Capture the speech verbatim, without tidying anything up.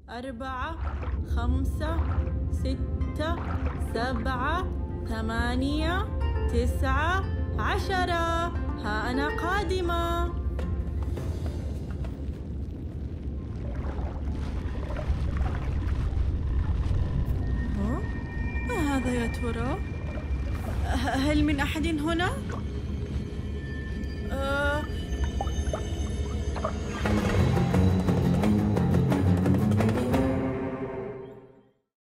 أربعة، خمسة، ستة، سبعة، ثمانية، تسعة، عشرة. ها أنا قادمة. ها؟ ما هذا يا ترى؟ هل من أحد هنا؟ آه